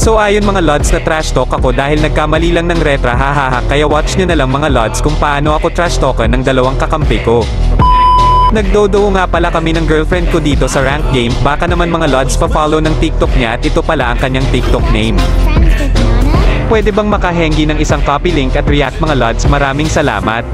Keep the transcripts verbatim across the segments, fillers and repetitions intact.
So ayun mga lods, na trash talk ako dahil nagkamali lang ng retra, hahaha, kaya watch nyo na lang mga lods kung paano ako trash talkan ng dalawang kakampi ko. Nagdodo nga pala kami ng girlfriend ko dito sa rank game, baka naman mga lods pa-follow ng TikTok niya at ito pala ang kanyang TikTok name. Pwede bang makahengi ng isang copy link at react mga lods? Maraming salamat.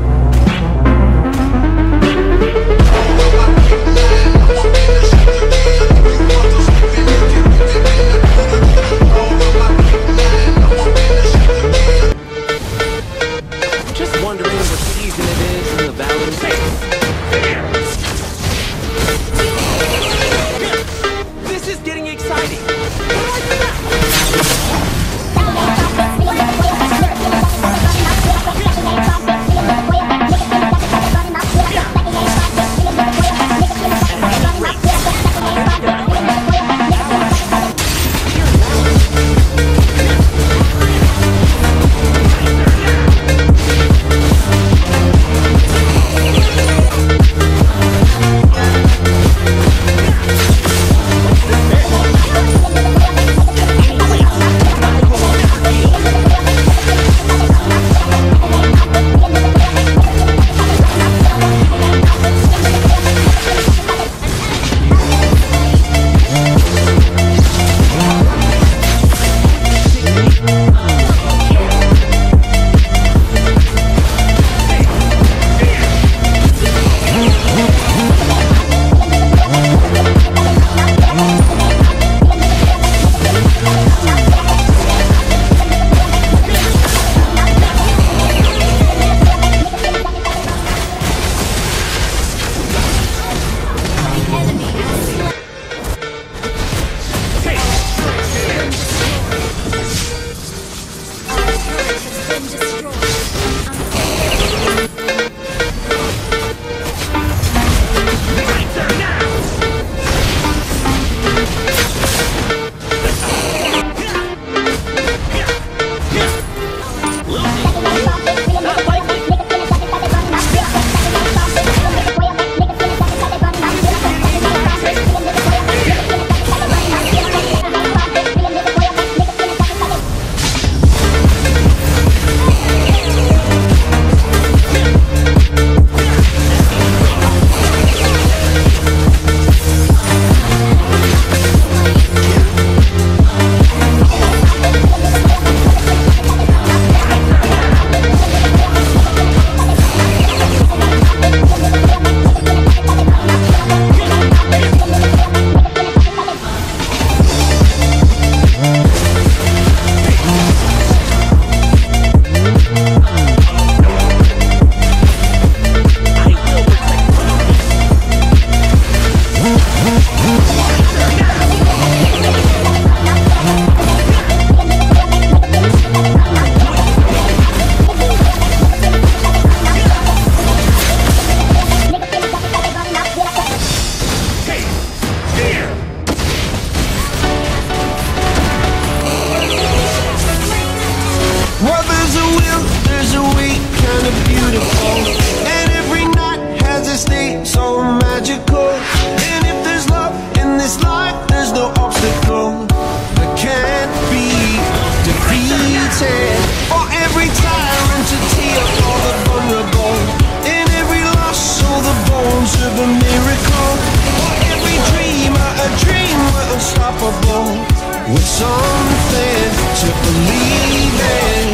With something to believe in.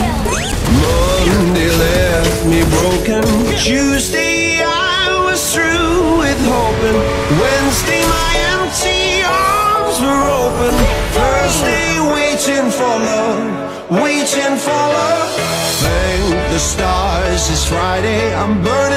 Monday left me broken. Tuesday I was through with hoping. Wednesday my empty arms were open. Thursday waiting for love, waiting for love. Thank the stars it's Friday. I'm burning